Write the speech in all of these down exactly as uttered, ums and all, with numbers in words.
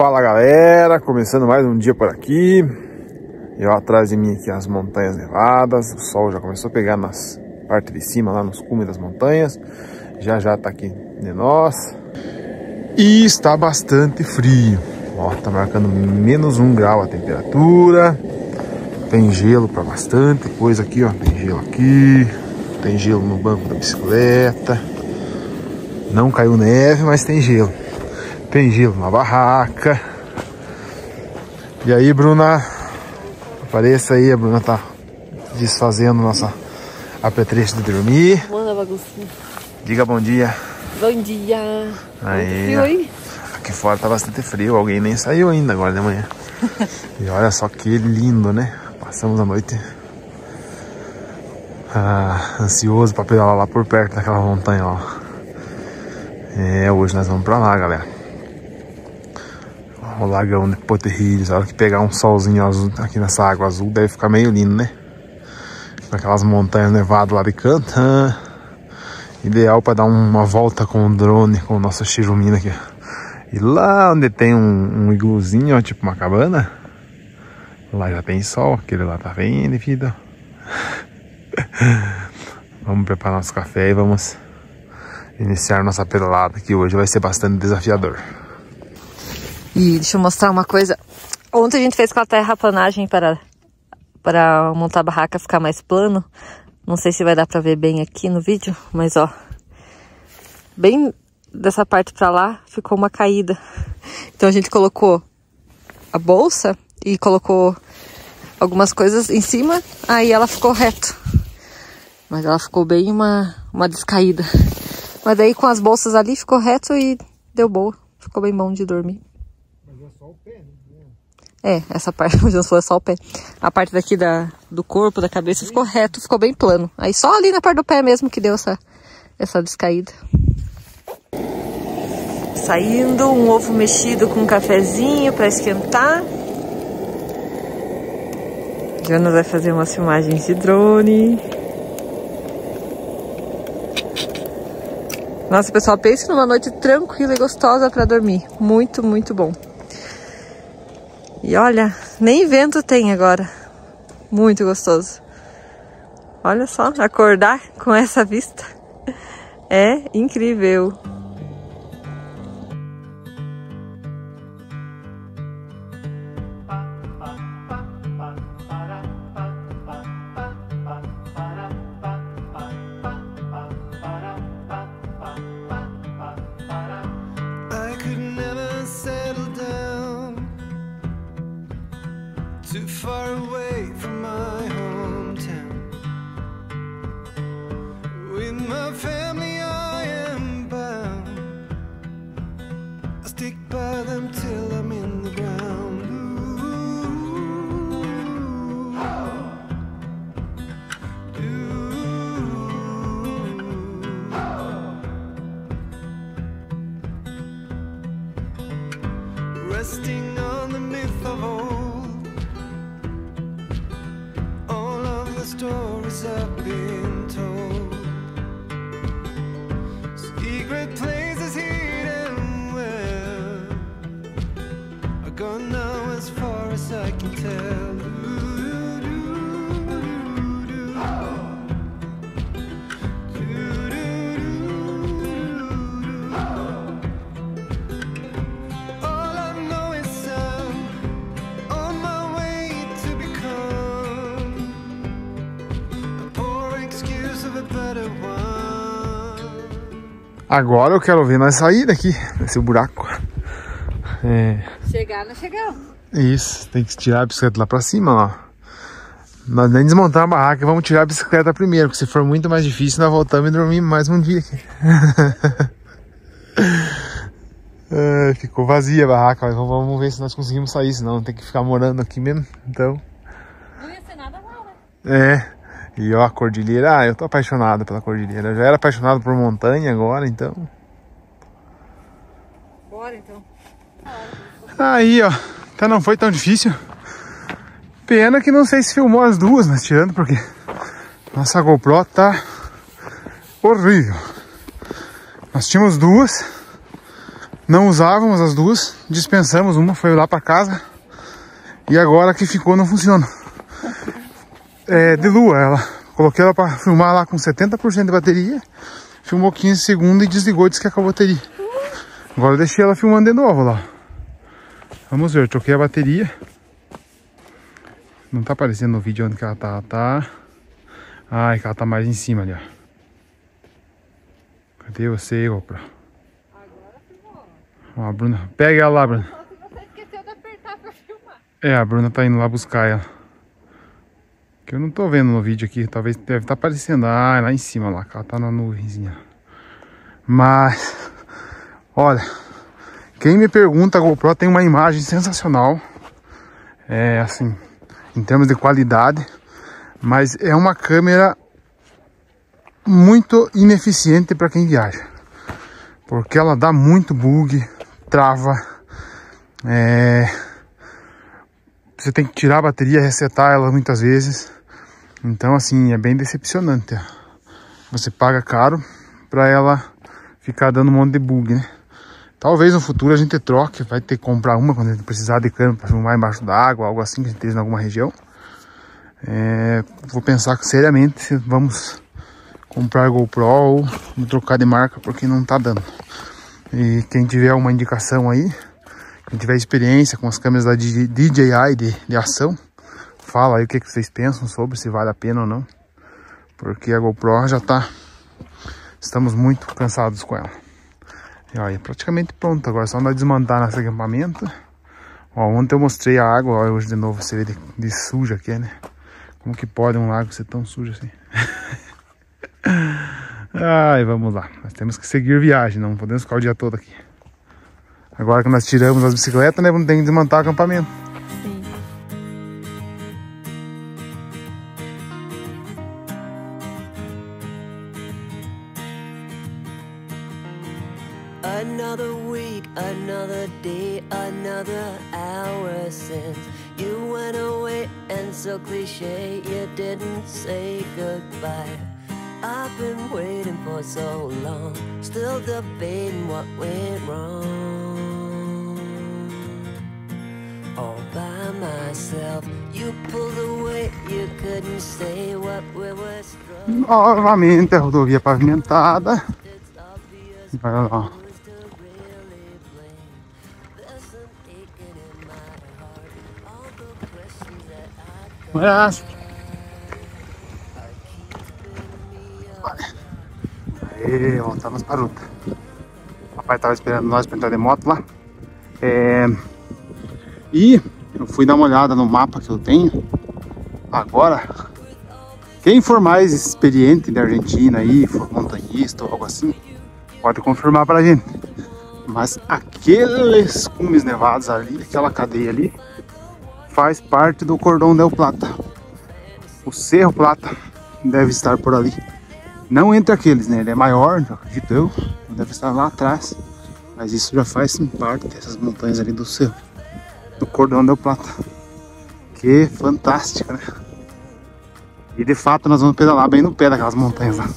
Fala galera, começando mais um dia por aqui. Eu atrás de mim aqui as montanhas nevadas. O sol já começou a pegar nas partes de cima, lá nos cumes das montanhas. Já já tá aqui de nós. E está bastante frio. Ó, tá marcando menos um grau a temperatura. Tem gelo para bastante coisa aqui, ó. Tem gelo aqui. Tem gelo no banco da bicicleta. Não caiu neve, mas tem gelo. Tem gelo na barraca. E aí, Bruna? Apareça aí, a Bruna tá desfazendo nossa apetrecho de dormir. Manda baguncinha. Diga bom dia. Bom dia. Aí, frio aí? Aqui fora tá bastante frio. Alguém nem saiu ainda agora de manhã. E olha só que lindo, né? Passamos a noite ah, ansioso pra pedalar lá por perto daquela montanha lá. É, hoje nós vamos pra lá, galera. O lagão de Potterrilhos. A hora que pegar um solzinho azul aqui nessa água azul, deve ficar meio lindo, né? Com aquelas montanhas nevadas lá de canto. Ah, ideal para dar uma volta com o drone, com o nosso Chirumina aqui. E lá onde tem um, um igluzinho, ó, tipo uma cabana, lá já tem sol. Aquele lá tá bem devido. Vamos preparar nosso café e vamos iniciar nossa pedalada, que hoje vai ser bastante desafiador. E deixa eu mostrar uma coisa. Ontem a gente fez aquela terraplanagem para, para montar a barraca ficar mais plano. Não sei se vai dar pra ver bem aqui no vídeo, mas ó, bem dessa parte pra lá ficou uma caída. Então a gente colocou a bolsa e colocou algumas coisas em cima, aí ela ficou reto. Mas ela ficou bem uma, uma descaída. Mas daí com as bolsas ali ficou reto e deu boa. Ficou bem bom de dormir. Só o pé, né? É, essa parte não foi só o pé. A parte daqui da, do corpo, da cabeça ficou reto, ficou bem plano. Aí só ali na parte do pé mesmo que deu essa, essa descaída. Saindo um ovo mexido com um cafezinho para esquentar. Jonas vai fazer umas filmagens de drone. Nossa, pessoal, pense numa noite tranquila e gostosa para dormir. Muito, muito bom. E olha, nem vento tem agora. Muito gostoso. Olha só, acordar com essa vista é incrível. Too far away from my hometown. With my family I am bound. I'll stick by them till I'm in the ground. Ooh, ooh. Resting on the myth of old. Stories I've been told. Secret places hidden well are gone now as far as I can tell. All I know is I'm on my way to become Agora eu quero ver nós sair daqui, desse buraco. É... Chegar, não chegamos. Isso, tem que tirar a bicicleta lá pra cima, ó. Nós nem desmontar a barraca, vamos tirar a bicicleta primeiro, porque se for muito mais difícil, nós voltamos e dormimos mais um dia aqui. É, ficou vazia a barraca, mas vamos ver se nós conseguimos sair, senão tem que ficar morando aqui mesmo, então... Não ia ser nada mal, né? É... E ó, a cordilheira, ah, eu tô apaixonado pela cordilheira. Eu já era apaixonado por montanha agora, então. Bora então. Aí, ó, até não foi tão difícil. Pena que não sei se filmou as duas, mas tirando porque nossa GoPro tá horrível. Nós tínhamos duas, Não usávamos as duas, dispensamos uma, foi lá para casa. E agora a que ficou não funciona. É de lua ela. Coloquei ela para filmar lá com setenta por cento de bateria. Filmou quinze segundos e desligou e disse que acabou a bateria. Agora eu deixei ela filmando de novo lá. Vamos ver, troquei a bateria. Não tá aparecendo no vídeo onde que ela tá. Tá. Ai, que ela tá mais em cima ali, ó. Cadê você, GoPro? Agora filmou. Ó, a Bruna. Pega ela lá, Bruna. Só se você esqueceu de apertar pra filmar. É, a Bruna tá indo lá buscar ela. Que eu não tô vendo no vídeo aqui. Talvez deve estar tá aparecendo. Ah, lá em cima lá. Que ela tá na nuvenzinha. Mas... Olha... Quem me pergunta, a GoPro tem uma imagem sensacional. É assim... Em termos de qualidade. Mas é uma câmera... muito ineficiente para quem viaja. Porque ela dá muito bug. Trava. É... Você tem que tirar a bateria, resetar ela muitas vezes. Então assim, é bem decepcionante. Você paga caro para ela ficar dando um monte de bug, né? Talvez no futuro a gente troque, vai ter que comprar uma quando a gente precisar de câmera para filmar embaixo d'água, algo assim que a gente esteja em alguma região. É... Vou pensar seriamente se vamos comprar GoPro ou trocar de marca, porque não tá dando. E quem tiver uma indicação aí, quem tiver experiência com as câmeras da D J I de, de ação, fala aí o que, que vocês pensam sobre, se vale a pena ou não. Porque a GoPro já tá... Estamos muito cansados com ela. E olha, praticamente pronto. Agora é só nós desmontar nosso acampamento. Ó, ontem eu mostrei a água, ó, hoje de novo você vê de, de suja que é, né? Como que pode um lago ser tão sujo assim? Ai, vamos lá. Nós temos que seguir viagem, não podemos ficar o dia todo aqui. Agora que nós tiramos as bicicletas, né? Vamos ter que desmontar o acampamento. Sim. Another week, another day, another hour since you went away, and so cliche you didn't say goodbye. I've been waiting for so long, still debating what went wrong. All by myself, you pulled away, you couldn't say what we were struggling. Novamente a rodovia pavimentada. Vai lá. Mas... Aê, voltamos para a luta. O papai tava esperando nós para entrar de moto lá. É... E eu fui dar uma olhada no mapa que eu tenho. Agora, quem for mais experiente da Argentina aí, for montanhista ou algo assim, pode confirmar pra gente. Mas aqueles cumes nevados ali, aquela cadeia ali, faz parte do Cordão del Plata. O Cerro Plata deve estar por ali. Não entre aqueles, né? Ele é maior, acredito eu. Deve estar lá atrás. Mas isso já faz parte dessas montanhas ali do Cerro, do Cordão del Plata. Que fantástica, né? E de fato nós vamos pedalar bem no pé daquelas montanhas lá.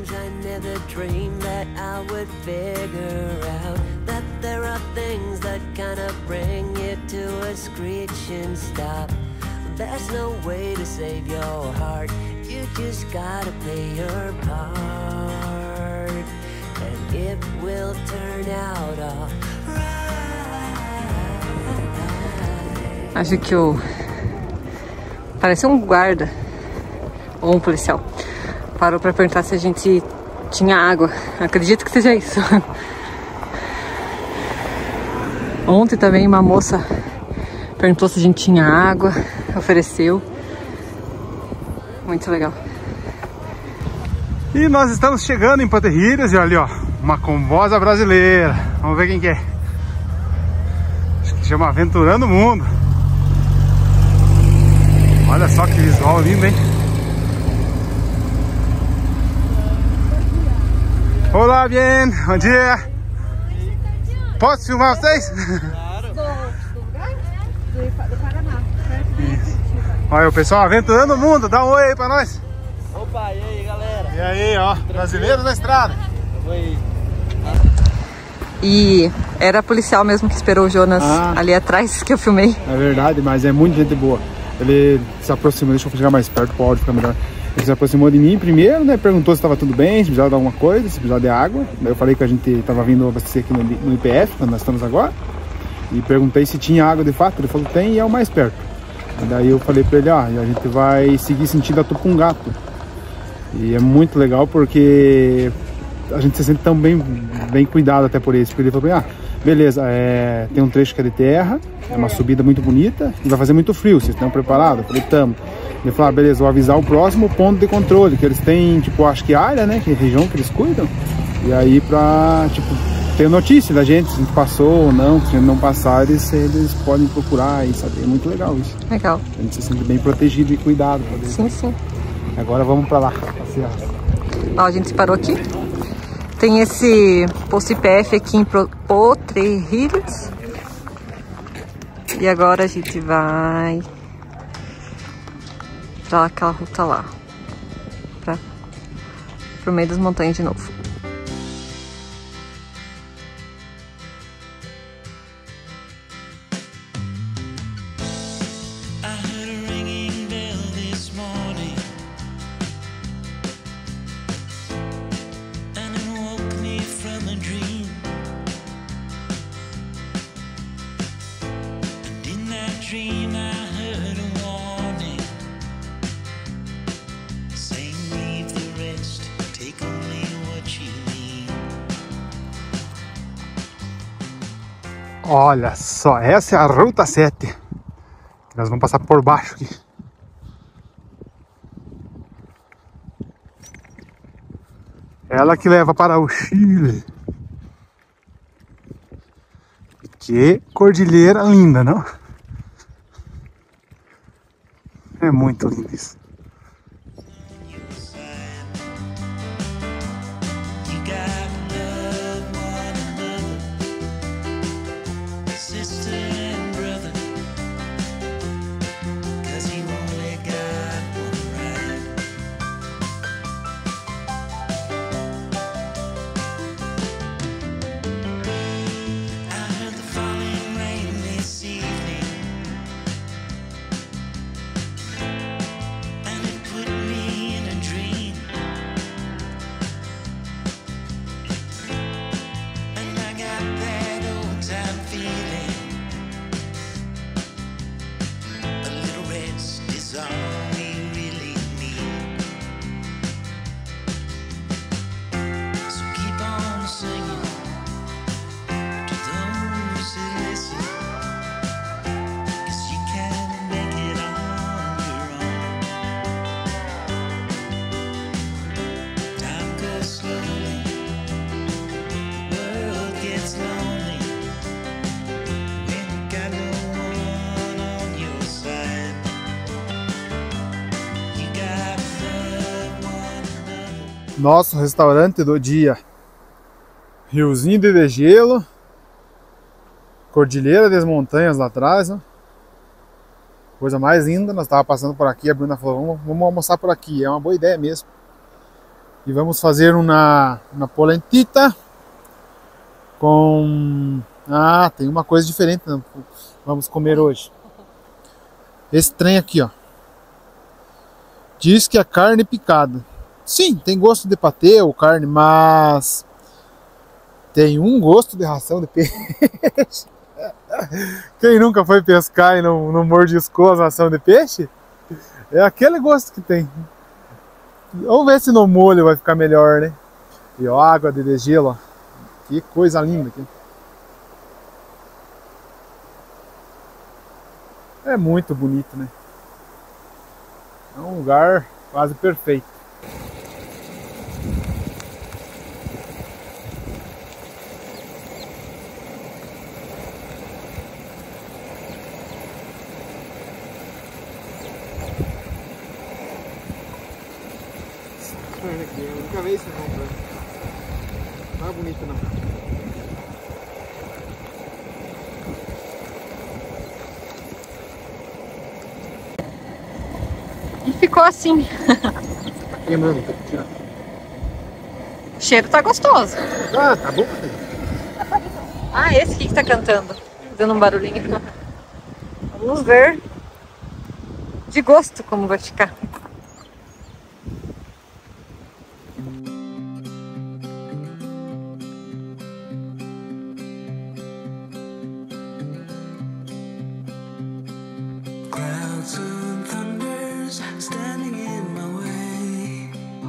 There's no way to save your heart. You just gotta play your part, and it will turn out all right. Acho que o... Parece um guarda ou um policial. Parou pra perguntar se a gente tinha água. Acredito que seja isso. Ontem também uma moça perguntou se a gente tinha água, ofereceu. Muito legal. E nós estamos chegando em Panterrilhas e olha ali, ó, uma combosa brasileira. Vamos ver quem que é. Acho que chama Aventurando o Mundo. Olha só que visual lindo, hein? Olá, bien, bom dia. Posso filmar vocês? Do Paraná. Isso. Olha o pessoal Aventurando o Mundo, dá um oi aí pra nós. Opa, e aí galera? E aí, ó, brasileiros na estrada. Oi. E era policial mesmo que esperou o Jonas ah, ali atrás, que eu filmei. É verdade, mas é muito gente boa. Ele se aproximou, deixa eu chegar mais perto para o áudio ficar melhor. Ele se aproximou de mim primeiro, né? Perguntou se estava tudo bem, se precisava de alguma coisa, se precisava de água. Daí eu falei que a gente estava vindo abastecer aqui no, no I P F, onde nós estamos agora. E perguntei se tinha água de fato. Ele falou que tem e é o mais perto. E daí eu falei para ele, ó, a gente vai seguir sentido a Tupungato. E é muito legal porque a gente se sente tão bem, bem cuidado até por isso. Porque ele falou, ah, beleza, é, tem um trecho que é de terra, é uma subida muito bonita e vai fazer muito frio, vocês estão preparados? Eu falei, tamo. Ele falou, ah, beleza, vou avisar o próximo ponto de controle, que eles têm, tipo, acho que área, né, que é região que eles cuidam. E aí pra, tipo, ter notícia da gente, se a gente passou ou não, se a gente não passar, eles, eles podem procurar e saber. É muito legal isso. Legal. A gente se sente bem protegido e cuidado. Sim, sim. Agora vamos pra lá, passear. Ó, a gente parou aqui. Tem esse posto I P F aqui em Potrerilhos. E agora a gente vai pra aquela ruta lá. Pra, pro meio das montanhas de novo. Olha só, essa é a Ruta sete. Nós vamos passar por baixo aqui. Ela que leva para o Chile. Que cordilheira linda, não? É muito lindo isso. Nosso restaurante do dia. Riozinho de degelo. Cordilheira das Montanhas lá atrás, ó. Coisa mais linda. Nós estávamos passando por aqui. A Bruna falou, vamos, vamos almoçar por aqui. É uma boa ideia mesmo. E vamos fazer uma, uma polentita com... Ah, tem uma coisa diferente. Né? Vamos comer hoje. Esse trem aqui, ó. Diz que é carne picada. Sim, tem gosto de patê ou carne, mas tem um gosto de ração de peixe. Quem nunca foi pescar e não, não mordiscou a ração de peixe? É aquele gosto que tem. Vamos ver se no molho vai ficar melhor, né? E ó, água de degelo, ó. Que coisa linda aqui. É muito bonito, né? É um lugar quase perfeito. Eu nunca vi esse não, não é bonito não. E ficou assim. Queimando, tá o cheiro tá gostoso. Ah, tá bom. Ah, esse aqui que tá cantando. Fazendo um barulhinho. Vamos ver de gosto como vai ficar. Clouds and thunders standing in my way.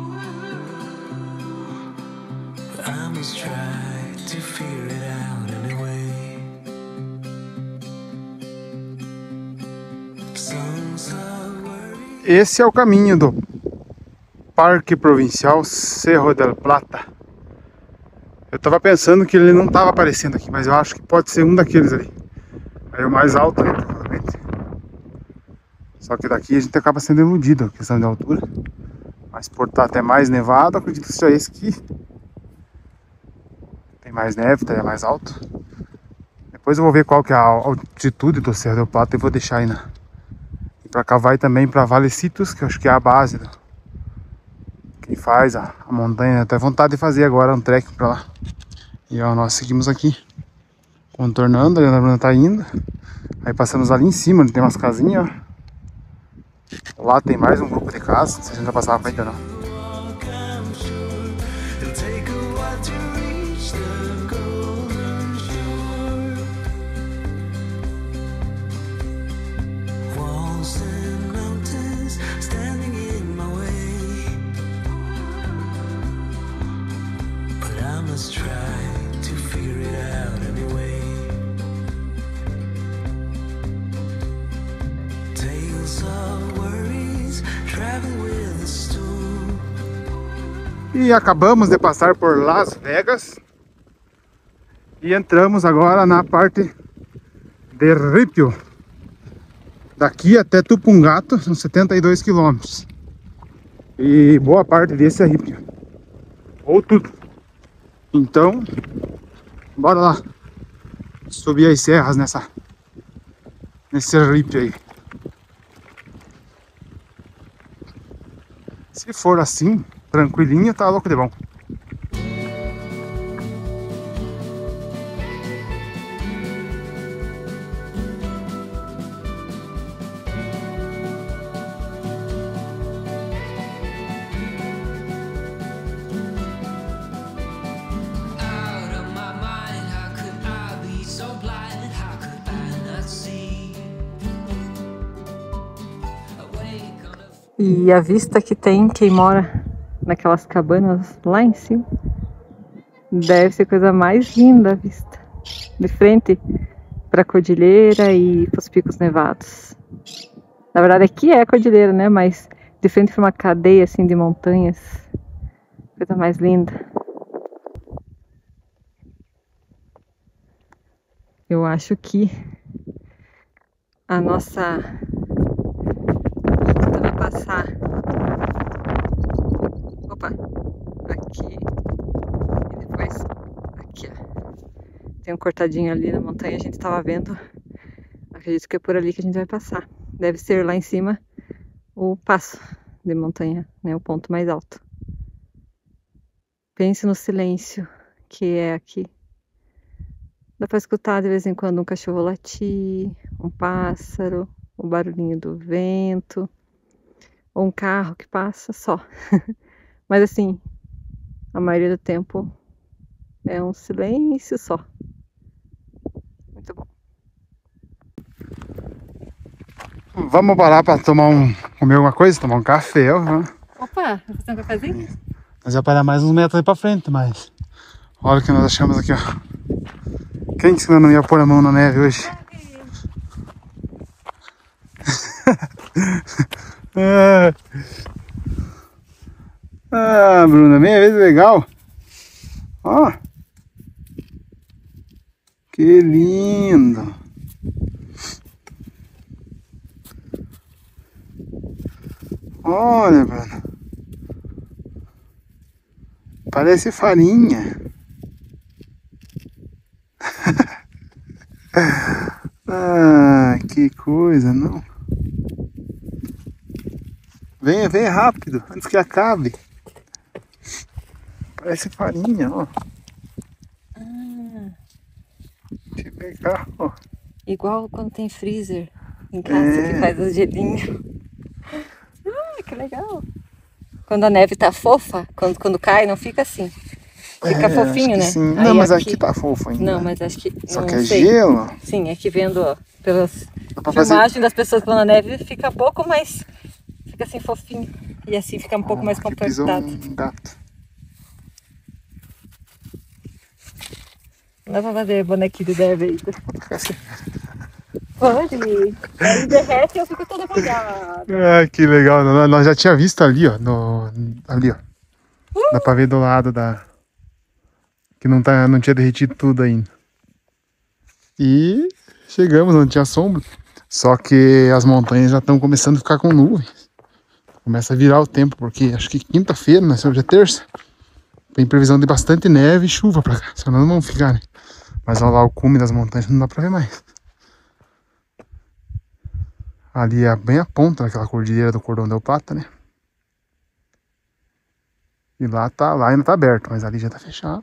I must try to figure it out anyway. Songs of worry. Esse é o caminho do Parque Provincial Cerro del Plata. Eu tava pensando que ele não tava aparecendo aqui, mas eu acho que pode ser um daqueles ali. Aí o mais alto, né, provavelmente. Só que daqui a gente acaba sendo iludido, questão de altura. Mas por estar até mais nevado, acredito que seja esse que tem mais neve, tá mais alto. Depois eu vou ver qual que é a altitude do Cerro del Plata e vou deixar aí na... E pra cá vai também pra Valecitos, que eu acho que é a base do... Quem faz a, a montanha. Até vontade de fazer agora um trek pra lá. E ó, nós seguimos aqui contornando, a Bruna tá indo. Aí passamos ali em cima, onde tem umas casinhas, ó. Lá tem mais um grupo de casas, não sei se a gente vai passar na frente ou não. E acabamos de passar por Las Vegas e entramos agora na parte de Ripio. Daqui até Tupungato são setenta e dois quilômetros. E boa parte desse é Ripio, ou tudo. Então, bora lá subir as serras nessa nesse Ripio aí. Se for assim, tranquilinho, tá louco de bom. E a vista que tem quem mora naquelas cabanas lá em cima deve ser a coisa mais linda a vista. De frente para a cordilheira e para os picos nevados. Na verdade aqui é a cordilheira, né? Mas de frente para uma cadeia assim de montanhas. Coisa mais linda. Eu acho que a nossa rota vai passar. Opa, aqui e depois aqui, ó. Tem um cortadinho ali na montanha, a gente estava vendo. Acredito que é por ali que a gente vai passar. Deve ser lá em cima o passo de montanha, né? O ponto mais alto. Pense no silêncio que é aqui. Dá para escutar de vez em quando um cachorro latir, um pássaro, o barulhinho do vento, ou um carro que passa só. Mas assim, a maioria do tempo é um silêncio só. Muito bom. Vamos parar para tomar um, comer alguma coisa, tomar um café, ó. Opa, vai fazer um cafezinho? Nós vamos parar mais uns metros ali para frente, mas olha o que nós achamos aqui, ó. Quem disse que não ia pôr a mão na neve hoje? ah, ah, Bruna, meia vez legal. Ó, que lindo. Olha, Bruna, parece farinha. Ah, que coisa, não? Venha, venha rápido, antes que acabe. Parece farinha, ó. Ah, Que legal. Igual quando tem freezer em casa, É. que faz os gelinhos. Ah, que legal. Quando a neve tá fofa, quando, quando cai, não fica assim. Fica É, fofinho, acho que né? sim. Aí Não, mas aqui tá fofo ainda. Não, mas acho que... Só não que é sei. gelo. Sim, aqui vendo, ó, pelas Dá pra fazer- filmagens das pessoas que vão na neve, fica pouco, mas fica assim fofinho. E assim fica um pouco Ó, mais aqui pisou compactado. um gato. Não dá pra fazer bonequinho de neve ainda. Fica assim. Pode. Aí derrete e eu fico toda molhada. Ah, que legal. Nós nós já tinha visto ali, ó. No, ali, ó. Dá pra ver do lado da... Que não, tá, não tinha derretido tudo ainda. E chegamos, não tinha sombra. Só que as montanhas já estão começando a ficar com nuvens. Começa a virar o tempo, porque acho que quinta-feira, né? Hoje é terça. Tem previsão de bastante neve e chuva pra cá. Senão não vão ficar, né? Mas olha lá o cume das montanhas, não dá pra ver mais. Ali é bem a ponta daquela cordilheira do Cordão del Plata, né? E lá, tá, lá ainda tá aberto, mas ali já tá fechado.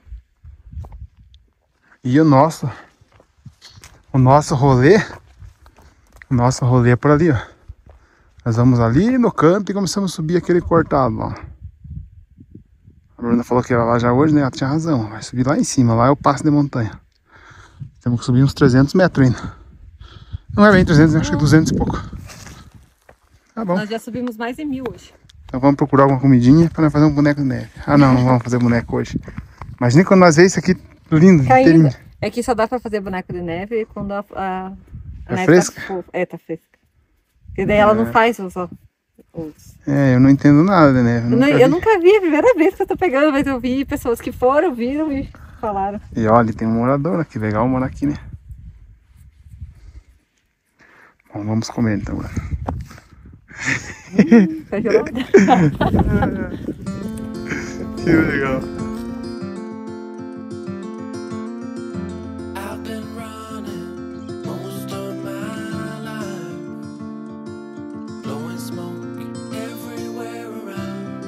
E o nosso, o nosso rolê, o nosso rolê é por ali, ó. Nós vamos ali no canto e começamos a subir aquele cortado lá. A Bruna falou que era lá já hoje, né? Ela tinha razão, vai subir lá em cima, lá é o passo de montanha. Temos que subir uns trezentos metros ainda. Não é bem trezentos, acho que duzentos e pouco. Tá bom. Nós já subimos mais de mil hoje. Então vamos procurar alguma comidinha para nós fazer um boneco de neve. Ah não, não vamos fazer boneco hoje. Imagina quando nós vemos isso aqui lindo, inteirinho. É que só dá pra fazer boneco de neve quando a, a, a É neve fresca? tá fofa. É, tá fresca. Porque daí ela não faz os, ó, os... É, eu não entendo nada de neve. Eu, Nunca não- vi. eu nunca vi, é a primeira vez que eu tô pegando, mas eu vi pessoas que foram, viram e falaram. E olha, tem um morador aqui, legal morar aqui, né? Bom, vamos comer então, Bruna. Tá gelado? Que legal. I've been running most of my life, blowing smoke everywhere around.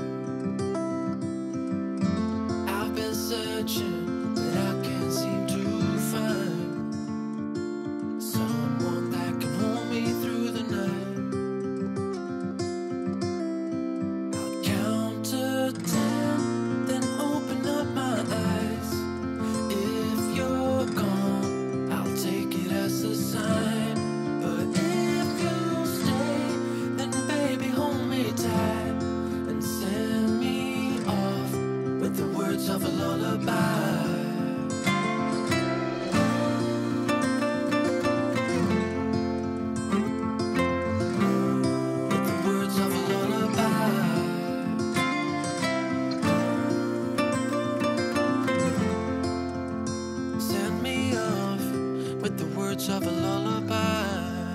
I've been searching, but I can't seem to find someone that can hold me through the night. I'll count to ten, then open up my eyes. If you're gone, I'll take it as a sign. But if you stay, then baby hold me tight and send me off with the words of a lullaby. With the words of a lullaby. Send me off with the words of a lullaby.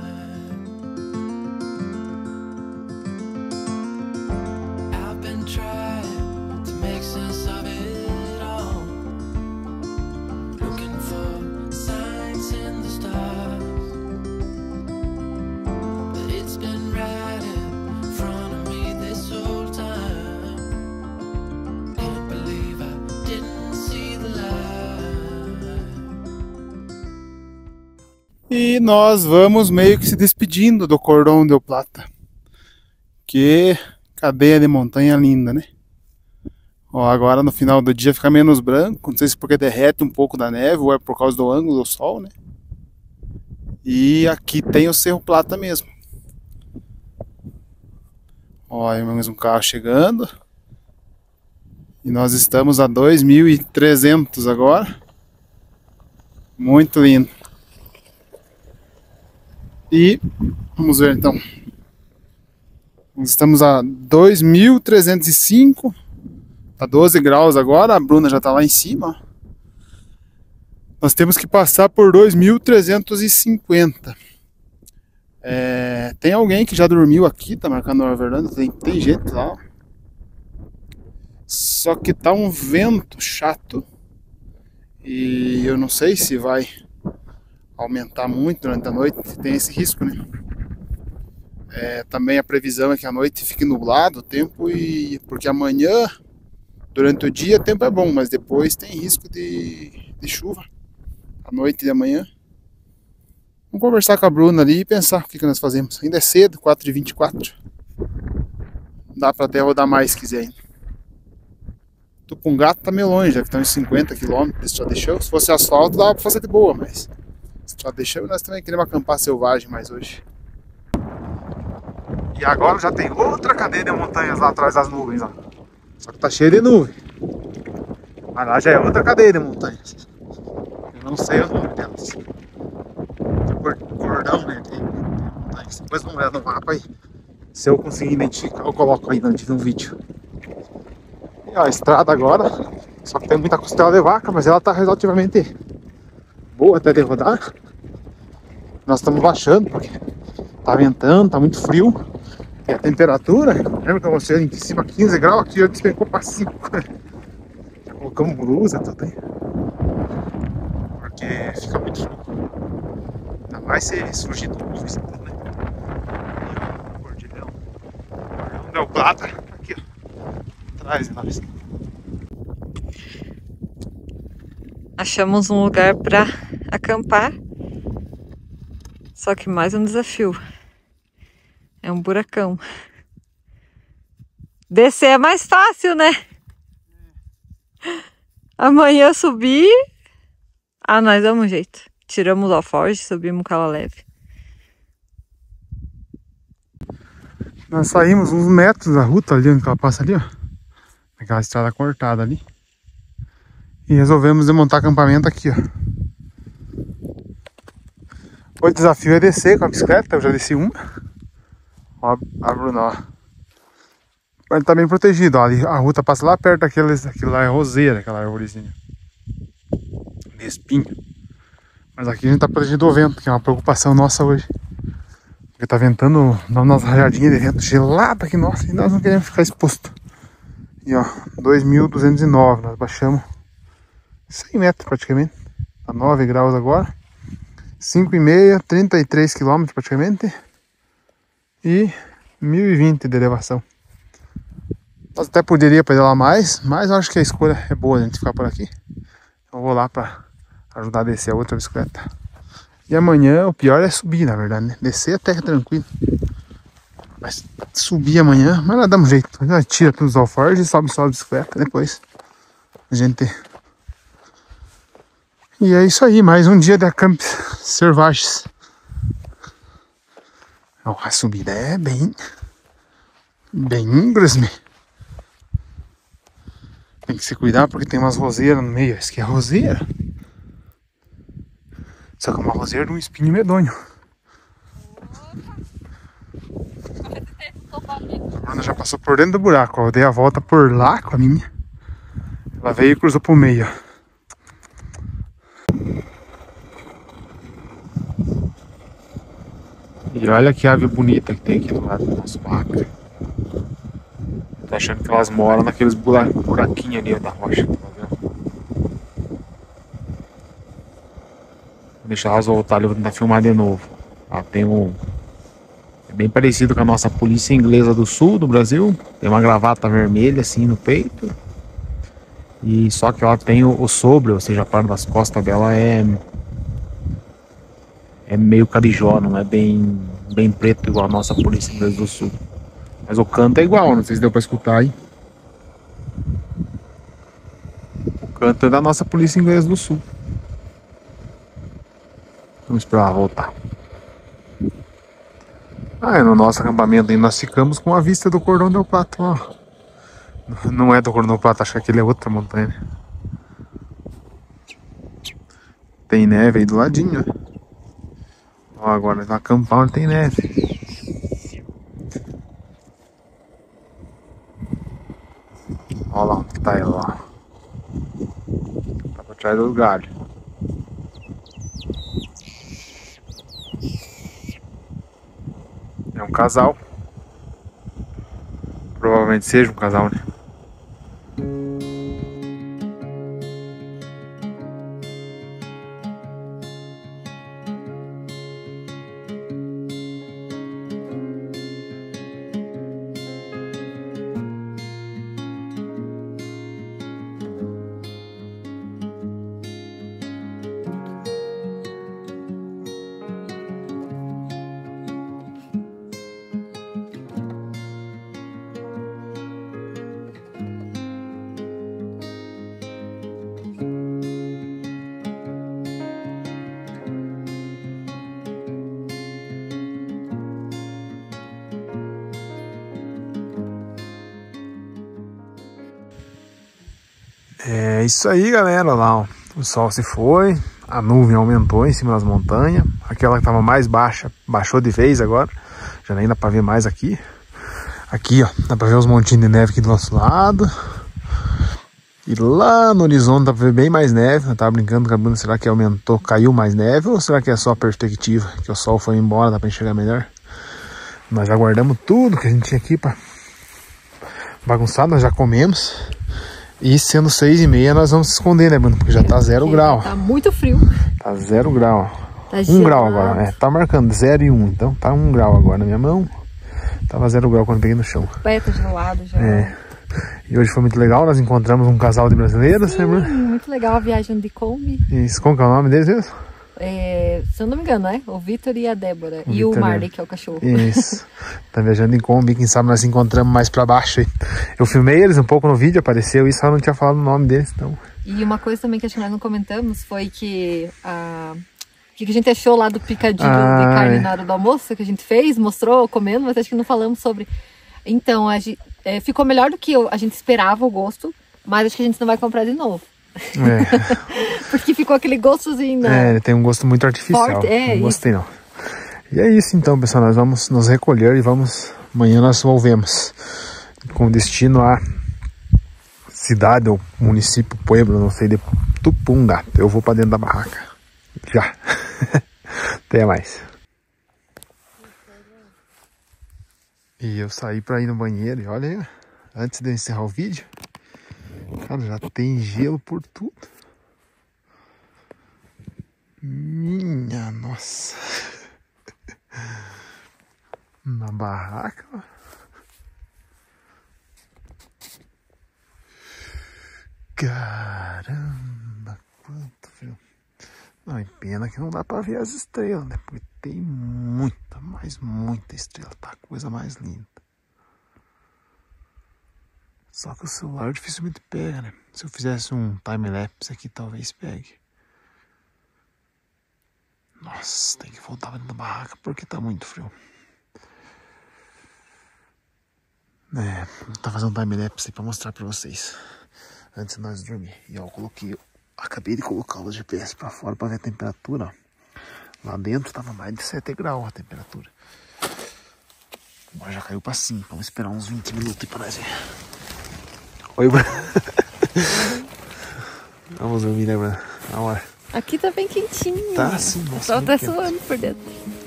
I've been trying to make sense of it all, looking for signs in the stars, but it's been right in front of me this whole time. Can't believe I didn't see the light. E nós vamos meio que se despedindo do Cordão del Plata. Que cadeia de montanha linda, né? Ó, agora no final do dia fica menos branco. Não sei se porque derrete um pouco da neve ou é por causa do ângulo do sol, né? E aqui tem o Cerro Plata mesmo. Ó, aí mais um carro chegando. E nós estamos a dois mil e trezentos agora. Muito lindo. E vamos ver então. Nós estamos a dois mil trezentos e cinco. Tá doze graus agora. A Bruna já tá lá em cima. Nós temos que passar por dois mil trezentos e cinquenta. É, tem alguém que já dormiu aqui, tá marcando a Verlândia. Tem, tem gente lá. Só que tá um vento chato. E eu não sei se vai aumentar muito durante a noite, tem esse risco, né? É, também a previsão é que a noite fique nublado o tempo, e porque amanhã, durante o dia, o tempo é bom, mas depois tem risco de, de chuva à noite de amanhã. Vamos conversar com a Bruna ali e pensar o que, que nós fazemos. Ainda é cedo, quatro e vinte e quatro. Dá pra até rodar mais se quiser ainda. Tupungato tá meio longe, já que estão em cinquenta quilômetros. Já deixou. Se fosse asfalto, dava pra fazer de boa, mas já deixou. Nós também queremos acampar selvagem mais hoje. E agora já tem outra cadeia de montanhas lá atrás das nuvens, ó. Só que tá cheio de nuvem. Mas lá já é outra cadeia de montanhas. Eu não sei o nome delas. Cordão, né? Tem montanhas. Depois vamos olhar no mapa aí. Se eu conseguir identificar, eu coloco aí no vídeo. E ó, a estrada agora. Só que tem muita costela de vaca, mas ela tá relativamente boa até de rodar. Nós estamos baixando porque tá ventando, tá muito frio. E a temperatura, lembra que eu mostrei em cima quinze graus, aqui já despencou para cinco. Já colocamos blusa, tudo aí. Porque fica muito frio. Ainda mais se surgir do nuvens, né? Cordilhão. Cordilhão Del Plata, aqui ó. Atrás de nós. Achamos um lugar para acampar. Só que mais um desafio. É um buracão. Descer é mais fácil, né? Amanhã subir. Ah, nós damos um jeito. Tiramos o alforje, subimos com ela leve. Nós saímos uns metros da ruta ali, onde ela passa ali, ó. Aquela estrada cortada ali. E resolvemos desmontar acampamento aqui, ó. O desafio é descer com a bicicleta, eu já desci uma. Ó, a Bruna, ó. Ele tá bem protegido, ó. Ali, a ruta passa lá perto daqueles, aquilo lá é roseira, aquela arvorezinha. De espinho. Mas aqui a gente tá protegido do vento, que é uma preocupação nossa hoje. Porque tá ventando, dando umas rajadinhas de vento gelada aqui, nossa, e nós não queremos ficar exposto. E ó, dois mil duzentos e nove, nós baixamos cem metros praticamente. Tá nove graus agora. cinco e meio, trinta e três quilômetros praticamente. E mil e vinte de elevação. Nós até poderia pedalar mais, mas eu acho que a escolha é boa a gente ficar por aqui. Eu vou lá para ajudar a descer a outra bicicleta. E amanhã o pior é subir, na verdade, né? Descer até que é tranquilo. Mas subir amanhã, mas nós damos jeito. Já tira todos os alforjes e sobe só a bicicleta. Depois a gente... E é isso aí, mais um dia de acamp selvagens. A subida é bem... Bem íngreme. Tem que se cuidar porque tem umas roseiras no meio. Isso aqui é roseira. Só que é uma roseira de um espinho medonho. A Bruna já passou por dentro do buraco. Eu dei a volta por lá com a minha. Ela veio e cruzou pro meio. E olha que ave bonita que tem aqui do lado do nosso mapa. Tô achando que elas moram naqueles buraquinhos ali da rocha. Tá vendo? Vou deixar elas voltar ali, vou tentar filmar de novo. Ela tem um... É bem parecido com a nossa polícia inglesa do sul do Brasil. Tem uma gravata vermelha assim no peito. E só que ela tem o, o sobre, ou seja, a parte das costas dela é... É meio carijó, não é bem, bem preto igual a nossa polícia inglesa do sul. Mas o canto é igual, não sei se deu pra escutar aí. O canto é da nossa polícia inglesa do sul. Vamos esperar ela voltar. Ah, no nosso acampamento aí nós ficamos com a vista do Cordão Del Plata, ó. Não é do Cordão Del Plata, acho que aquele é outra montanha. Tem neve aí do ladinho, ó. Ó, agora nós vamos acampar onde tem neve. Olha lá onde tá ela lá. Tá pra trás dos galhos. É um casal. Provavelmente seja um casal, né? É isso aí, galera. Lá, ó, o sol se foi, a nuvem aumentou em cima das montanhas. Aquela que estava mais baixa, baixou de vez agora. Já nem dá pra ver mais aqui. Aqui, ó, dá pra ver os montinhos de neve aqui do nosso lado. E lá no horizonte dá pra ver bem mais neve. Eu tava brincando com a Bruna, será que aumentou, caiu mais neve? Ou será que é só a perspectiva, que o sol foi embora, dá pra enxergar melhor? Nós já guardamos tudo que a gente tinha aqui pra bagunçar, nós já comemos. E sendo seis e meia nós vamos se esconder, né, Bruno? Porque já tá zero grau. Tá muito frio. Tá zero grau. Tá um grau agora. É, tá marcando zero e um. Então tá um grau agora na minha mão. Tava zero grau quando peguei no chão. O pé tá gelado já. É. E hoje foi muito legal. Nós encontramos um casal de brasileiros, Sim, né, Bruno? muito legal a viagem de Kombi. Isso. Como que é o nome deles mesmo? É, se eu não me engano, né? O Vitor e a Débora. O e Victor o Marley, que é o cachorro. Isso. Tá viajando em Kombi. Quem sabe nós encontramos mais pra baixo aí. Eu filmei eles um pouco no vídeo, apareceu isso, só não tinha falado o nome deles, então... E uma coisa também que acho que nós não comentamos foi que a... o que a gente achou lá do picadinho ah, de carne é. na hora do almoço, que a gente fez, mostrou, comendo, mas acho que não falamos sobre. Então, a gente, é, ficou melhor do que a gente esperava o gosto, mas acho que a gente não vai comprar de novo. É. Porque ficou aquele gostozinho, né? É, ele tem um gosto muito artificial. Forte, é, não gostei não. E é isso então, pessoal. Nós vamos nos recolher e vamos... Amanhã nós volvemos. Com destino a cidade ou município, pueblo, não sei, de Tupunga. Eu vou pra dentro da barraca. Já. Até mais. E eu saí pra ir no banheiro e olha aí, antes de eu encerrar o vídeo, cara, já tem gelo por tudo. Minha nossa. Na barraca, ó. Caramba, quanto frio. Não, e pena que não dá pra ver as estrelas, né? Porque tem muita, mas muita estrela. Tá a coisa mais linda. Só que o celular dificilmente pega, né? Se eu fizesse um time-lapse aqui, talvez pegue. Nossa, tem que voltar dentro da barraca porque tá muito frio. É, vou tá fazendo um time-lapse aí pra mostrar pra vocês. Antes de nós dormir. E ó, eu coloquei... Acabei de colocar o G P S pra fora pra ver a temperatura, ó. Lá dentro tava mais de sete graus a temperatura. Agora já caiu pra cinco. Vamos esperar uns vinte minutos pra nós ver. Oi, Bruno. Vamos dormir, né, Bruno? Na hora. Aqui tá bem quentinho. Tá sim, nossa. Só tá suando por dentro.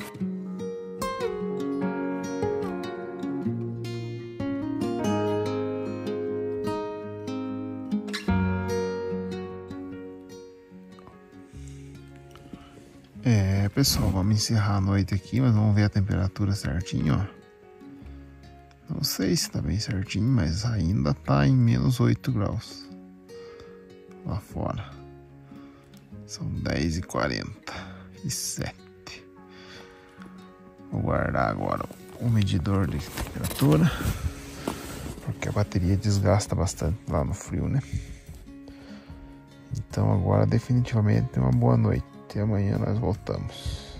É, pessoal, vamos encerrar a noite aqui, mas vamos ver a temperatura certinho, ó. Não sei se tá bem certinho, mas ainda tá em menos oito graus lá fora. São dez e quarenta e sete. Vou guardar agora o medidor de temperatura, porque a bateria desgasta bastante lá no frio, né? Então agora definitivamente é uma boa noite. E amanhã nós voltamos.